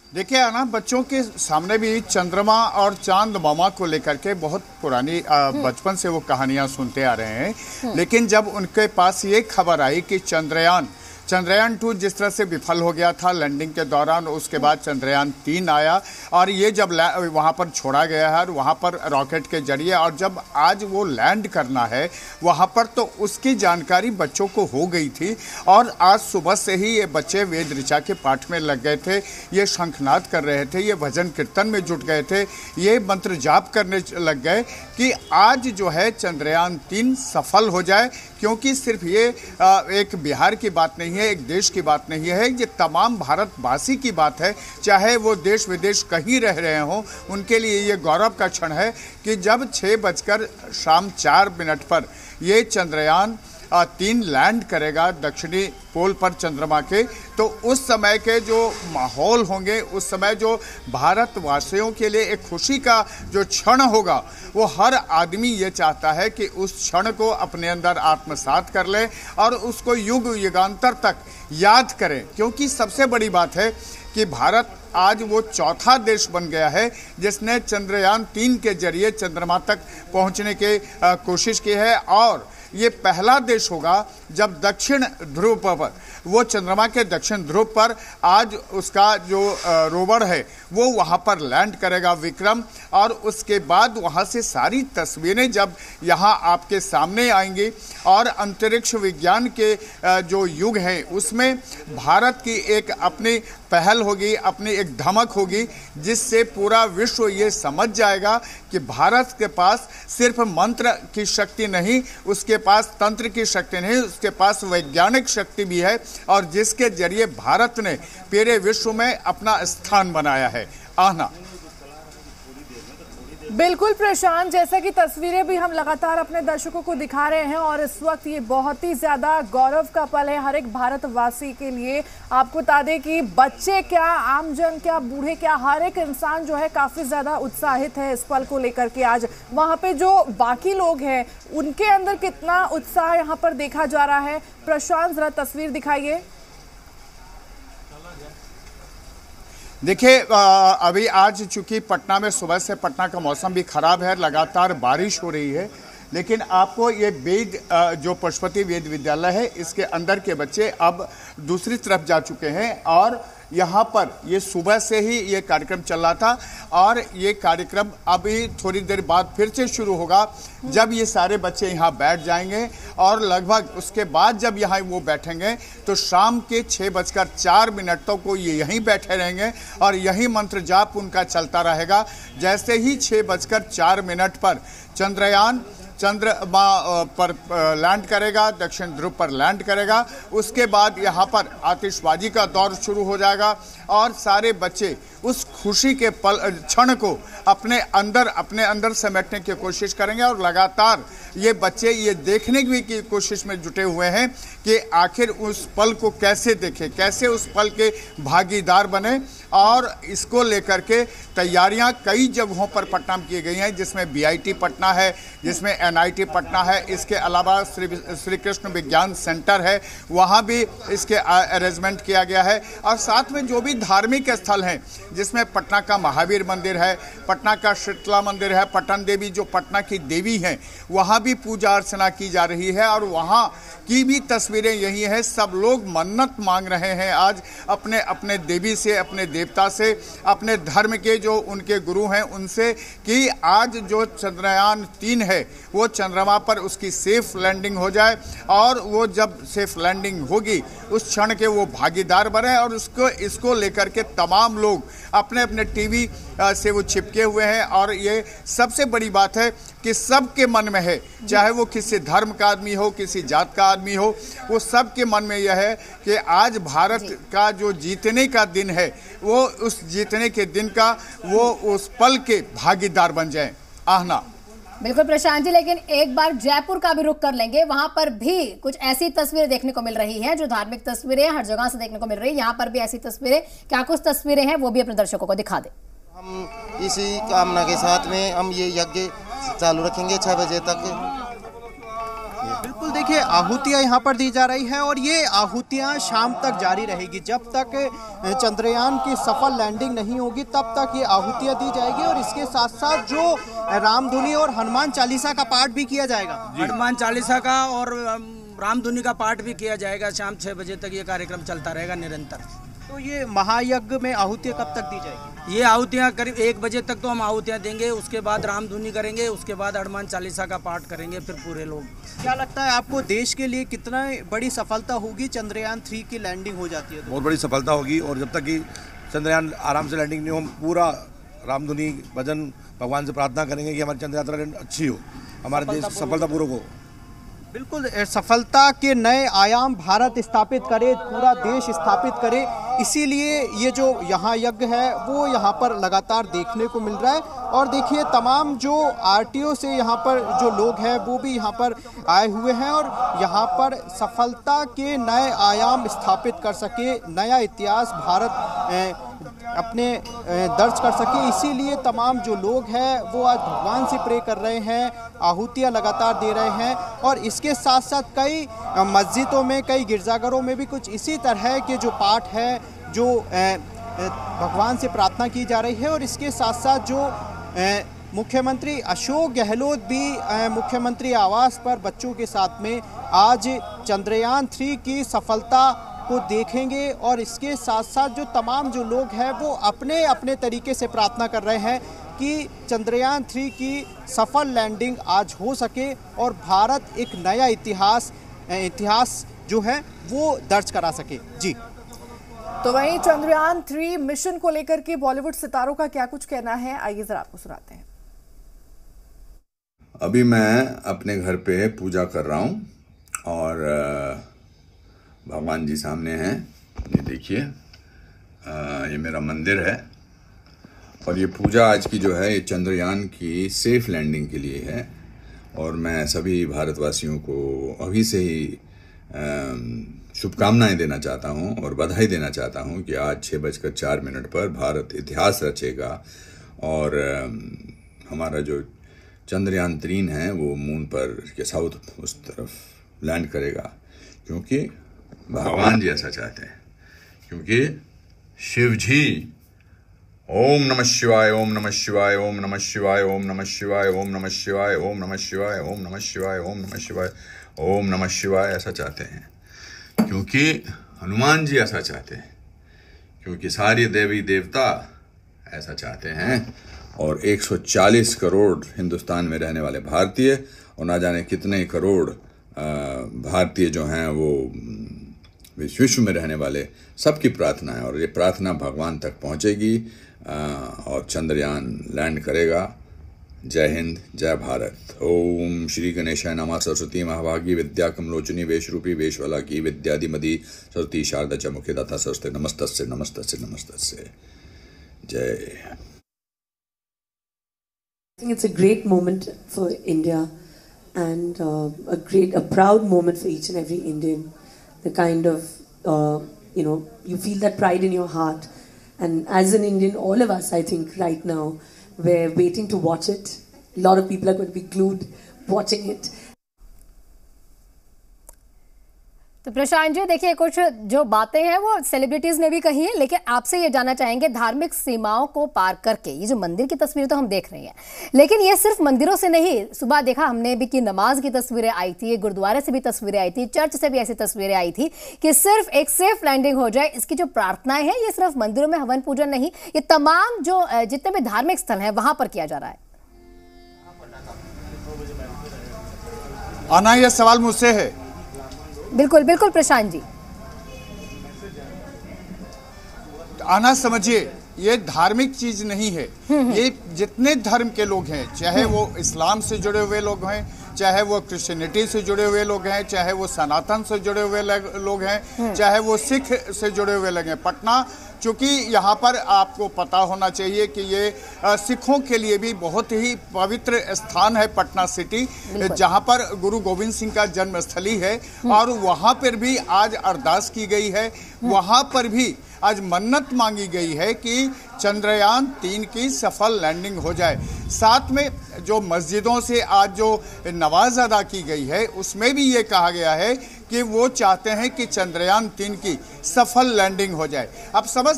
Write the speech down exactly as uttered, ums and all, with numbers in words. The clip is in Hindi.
देखिए आना, बच्चों के सामने भी चंद्रमा और चांद मामा को लेकर के बहुत पुरानी बचपन से वो कहानियां सुनते आ रहे हैं। लेकिन जब उनके पास ये खबर आई कि चंद्रयान चंद्रयान टू जिस तरह से विफल हो गया था लैंडिंग के दौरान, उसके बाद चंद्रयान तीन आया और ये जब वहाँ पर छोड़ा गया है और वहाँ पर रॉकेट के जरिए, और जब आज वो लैंड करना है वहाँ पर, तो उसकी जानकारी बच्चों को हो गई थी। और आज सुबह से ही ये बच्चे वेद ऋचा के पाठ में लग गए थे, ये शंखनाद कर रहे थे, ये भजन कीर्तन में जुट गए थे, ये मंत्र जाप करने लग गए कि आज जो है चंद्रयान तीन सफल हो जाए। क्योंकि सिर्फ ये एक बिहार की बात नहीं है, एक देश की बात नहीं है, ये तमाम भारतवासी की बात है। चाहे वो देश विदेश कहीं रह रहे हों, उनके लिए ये गौरव का क्षण है कि जब छः बजकर शाम चार मिनट पर ये चंद्रयान तीन लैंड करेगा दक्षिणी पोल पर चंद्रमा के, तो उस समय के जो माहौल होंगे, उस समय जो भारतवासियों के लिए एक खुशी का जो क्षण होगा, वो हर आदमी ये चाहता है कि उस क्षण को अपने अंदर आत्मसात कर ले और उसको युग युगांतर तक याद करें। क्योंकि सबसे बड़ी बात है कि भारत आज वो चौथा देश बन गया है जिसने चंद्रयान तीन के जरिए चंद्रमा तक पहुंचने की कोशिश की है, और ये पहला देश होगा जब दक्षिण ध्रुव पर, वो चंद्रमा के दक्षिण ध्रुव पर आज उसका जो रोवर है वो वहाँ पर लैंड करेगा विक्रम, और उसके बाद वहाँ से सारी तस्वीरें जब यहाँ आपके सामने आएंगी और अंतरिक्ष विज्ञान के जो युग है उसमें भारत की एक अपनी पहल होगी, अपनी एक धमक होगी, जिससे पूरा विश्व ये समझ जाएगा कि भारत के पास सिर्फ मंत्र की शक्ति नहीं, उसके पास तंत्र की शक्ति नहीं, उसके पास वैज्ञानिक शक्ति भी है, और जिसके जरिए भारत ने पूरे विश्व में अपना स्थान बनाया है। आना बिल्कुल प्रशांत, जैसा कि तस्वीरें भी हम लगातार अपने दर्शकों को दिखा रहे हैं, और इस वक्त ये बहुत ही ज्यादा गौरव का पल है हर एक भारतवासी के लिए। आपको बता दें कि बच्चे क्या, आमजन क्या, बूढ़े क्या, हर एक इंसान जो है काफी ज्यादा उत्साहित है इस पल को लेकर के। आज वहां पे जो बाकी लोग हैं उनके अंदर कितना उत्साह यहाँ पर देखा जा रहा है। प्रशांत, जरा तस्वीर दिखाइए। देखिए अभी आज चूंकि पटना में सुबह से पटना का मौसम भी खराब है, लगातार बारिश हो रही है, लेकिन आपको ये वेद जो पशुपति वेद विद्यालय है इसके अंदर के बच्चे अब दूसरी तरफ जा चुके हैं, और यहाँ पर ये सुबह से ही ये कार्यक्रम चल रहा था, और ये कार्यक्रम अभी थोड़ी देर बाद फिर से शुरू होगा जब ये सारे बच्चे यहाँ बैठ जाएंगे, और लगभग उसके बाद जब यहाँ वो बैठेंगे तो शाम के छः बजकर चार मिनट तक को ये यहीं बैठे रहेंगे और यही मंत्र जाप उनका चलता रहेगा। जैसे ही छः बजकर चार मिनट पर चंद्रयान चंद्रमा पर लैंड करेगा, दक्षिण ध्रुव पर लैंड करेगा, उसके बाद यहाँ पर आतिशबाजी का दौर शुरू हो जाएगा, और सारे बच्चे उस खुशी के पल क्षण को अपने अंदर अपने अंदर समेटने की कोशिश करेंगे, और लगातार ये बच्चे ये देखने की की कोशिश में जुटे हुए हैं कि आखिर उस पल को कैसे देखें, कैसे उस पल के भागीदार बने। और इसको लेकर के तैयारियां कई जगहों पर पटना में की गई हैं, जिसमें बी आई टी पटना है, जिसमें एन आई टी पटना है, इसके अलावा श्री श्री कृष्ण विज्ञान सेंटर है, वहाँ भी इसके अरेंजमेंट किया गया है। और साथ में जो भी धार्मिक स्थल हैं, जिसमें पटना का महावीर मंदिर है, पटना का शीतला मंदिर है, पटन देवी जो पटना की देवी हैं, वहाँ भी पूजा अर्चना की जा रही है, और वहाँ की भी तस्वीरें यही हैं। सब लोग मन्नत मांग रहे हैं आज अपने अपने देवी से, अपने देवता से, अपने धर्म के जो उनके गुरु हैं उनसे, कि आज जो चंद्रयान तीन है वो चंद्रमा पर उसकी सेफ लैंडिंग हो जाए, और वो जब सेफ लैंडिंग होगी उस क्षण के वो भागीदार बने, और उसको इसको लेकर के तमाम लोग अपने अपने टीवी से वो चिपके हुए हैं। और ये सबसे बड़ी बात है कि सबके मन में है, चाहे वो किसी धर्म का आदमी हो, किसी जात का आदमी हो, वो सबके मन में यह है कि आज भारत का जो जीतने का दिन है, वो उस जीतने के दिन का वो उस पल के भागीदार बन जाए। आहना बिल्कुल प्रशांत जी, लेकिन एक बार जयपुर का भी रुख कर लेंगे। वहां पर भी कुछ ऐसी तस्वीरें देखने को मिल रही हैं जो धार्मिक तस्वीरें हर जगह से देखने को मिल रही है, यहाँ पर भी ऐसी तस्वीरें, क्या कुछ तस्वीरें हैं वो भी अपने दर्शकों को दिखा दें। हम इसी कामना के साथ में हम ये यज्ञ चालू रखेंगे छह बजे तक। बिल्कुल। देखिए आहुतियां यहाँ पर दी जा रही है और ये आहुतियां शाम तक जारी रहेगी। जब तक चंद्रयान की सफल लैंडिंग नहीं होगी तब तक ये आहुतियां दी जाएगी और इसके साथ साथ जो रामधुनी और हनुमान चालीसा का पाठ भी किया जाएगा। हनुमान चालीसा का और रामधुनी का पाठ भी किया जाएगा। शाम छः बजे तक ये कार्यक्रम चलता रहेगा निरंतर। तो ये महायज्ञ में आहुतियाँ कब तक दी जाएगी? ये आहुतियाँ करीब एक बजे तक तो हम आहुतियाँ देंगे, उसके बाद रामधुनी करेंगे, उसके बाद हनुमान चालीसा का पाठ करेंगे फिर पूरे लोग। क्या लगता है आपको देश के लिए कितना बड़ी सफलता होगी चंद्रयान थ्री की लैंडिंग हो जाती है? बहुत बड़ी सफलता होगी और जब तक कि चंद्रयान आराम से लैंडिंग नहीं हो, हम पूरा रामधुनी भजन भगवान से प्रार्थना करेंगे कि हमारी चंद्र यात्रा अच्छी हो, हमारे देश सफलतापूर्वक हो। बिल्कुल, सफलता के नए आयाम भारत स्थापित करे, पूरा देश स्थापित करे, इसीलिए ये जो यहाँ यज्ञ है वो यहाँ पर लगातार देखने को मिल रहा है। और देखिए तमाम जो आरटीओ से यहाँ पर जो लोग हैं वो भी यहाँ पर आए हुए हैं और यहाँ पर सफलता के नए आयाम स्थापित कर सके, नया इतिहास भारत अपने दर्ज कर सके, इसीलिए तमाम जो लोग हैं वो आज भगवान से प्रे कर रहे हैं, आहुतियाँ लगातार दे रहे हैं। और इसके साथ साथ कई मस्जिदों में, कई गिरजाघरों में भी कुछ इसी तरह के जो पाठ है, जो भगवान से प्रार्थना की जा रही है। और इसके साथ साथ जो मुख्यमंत्री अशोक गहलोत भी मुख्यमंत्री आवास पर बच्चों के साथ में आज चंद्रयान थ्री की सफलता को देखेंगे। और इसके साथ साथ जो तमाम जो लोग हैं वो अपने अपने तरीके से प्रार्थना कर रहे हैं कि चंद्रयान थ्री की सफल लैंडिंग आज हो सके और भारत एक नया इतिहास इतिहास जो है वो दर्ज करा सके। जी, तो वहीं चंद्रयान थ्री मिशन को लेकर के बॉलीवुड सितारों का क्या कुछ कहना है, आइए जरा आपको सुनाते हैं। अभी मैं अपने घर पे पूजा कर रहा हूँ और भगवान जी सामने हैं, ये देखिए, ये मेरा मंदिर है और ये पूजा आज की जो है ये चंद्रयान की सेफ लैंडिंग के लिए है। और मैं सभी भारतवासियों को अभी से ही शुभकामनाएं देना चाहता हूं और बधाई देना चाहता हूं कि आज छः बजकर चार मिनट पर भारत इतिहास रचेगा और हमारा जो चंद्रयान तीन है वो मून पर के साउथ उस तरफ लैंड करेगा, क्योंकि भगवान जी ऐसा चाहते हैं। क्योंकि शिव जी ओम नमः शिवाय, ओम नमः शिवाय, ओम नमः शिवाय, ओम नमः शिवाय, ओम नमः शिवाय, ओम नमः शिवाय, ओम नमः शिवाय, ओम नमः शिवाय, ओम नमः शिवाय ऐसा चाहते हैं। क्योंकि हनुमान जी ऐसा चाहते हैं, क्योंकि सारे देवी देवता ऐसा चाहते हैं और एक सौ चालीस करोड़ हिंदुस्तान में रहने वाले भारतीय और ना जाने कितने करोड़ भारतीय जो हैं वो विश्व में रहने वाले सबकी प्रार्थना है और ये प्रार्थना भगवान तक पहुंचेगी और चंद्रयान लैंड करेगा। जय हिंद, जय भारत। ओम श्री गणेशाय नमः। सरस्वती महाभागी विद्या कमलोचनी वेशरूपी वेशवला की विद्यादिमदी सरस्वती शारदा च मुखे दाता सरस्वती नमस्तस्य नमस्तस्य नमस्तस्य। जय। I think it's a great moment for India and uh, a great, a proud moment for each and every Indian. The kind of, uh, you know, you feel that pride in your heart. And as an Indian, all of us, I think, right now, we're waiting to watch it. A lot of people are going to be glued watching it. तो प्रशांत जी देखिए, कुछ जो बातें हैं वो सेलिब्रिटीज ने भी कही है, लेकिन आपसे ये जानना चाहेंगे, धार्मिक सीमाओं को पार करके ये जो मंदिर की तस्वीरें तो हम देख रहे हैं, लेकिन ये सिर्फ मंदिरों से नहीं, सुबह देखा हमने भी कि नमाज की तस्वीरें आई थी, गुरुद्वारे से भी तस्वीरें आई थी, चर्च से भी ऐसी तस्वीरें आई थी कि सिर्फ एक सेफ लैंडिंग हो जाए, इसकी जो प्रार्थनाएं हैं ये सिर्फ मंदिरों में हवन पूजन नहीं, ये तमाम जो जितने भी धार्मिक स्थल हैं वहां पर किया जा रहा है। आना, यह सवाल मुझसे है। बिल्कुल बिल्कुल प्रशांत जी। आना, समझिए, ये धार्मिक चीज नहीं है। ये जितने धर्म के लोग हैं, चाहे वो इस्लाम से जुड़े हुए लोग हैं, चाहे वो क्रिश्चियनिटी से जुड़े हुए लोग हैं, चाहे वो सनातन से जुड़े हुए लोग हैं, चाहे वो सिख से जुड़े हुए लोग हैं। पटना, चूँकि यहाँ पर आपको पता होना चाहिए कि ये सिखों के लिए भी बहुत ही पवित्र स्थान है पटना सिटी, जहाँ पर गुरु गोविंद सिंह का जन्मस्थली है और वहाँ पर भी आज अरदास की गई है। वहाँ पर भी आज मन्नत मांगी गई है कि चंद्रयान तीन की सफल लैंडिंग हो जाए। साथ में जो मस्जिदों से आज जो नमाज अदा की गई है उसमें भी ये कहा गया है कि वो चाहते हैं कि चंद्रयान तीन की सफल लैंडिंग हो जाए। अब समझ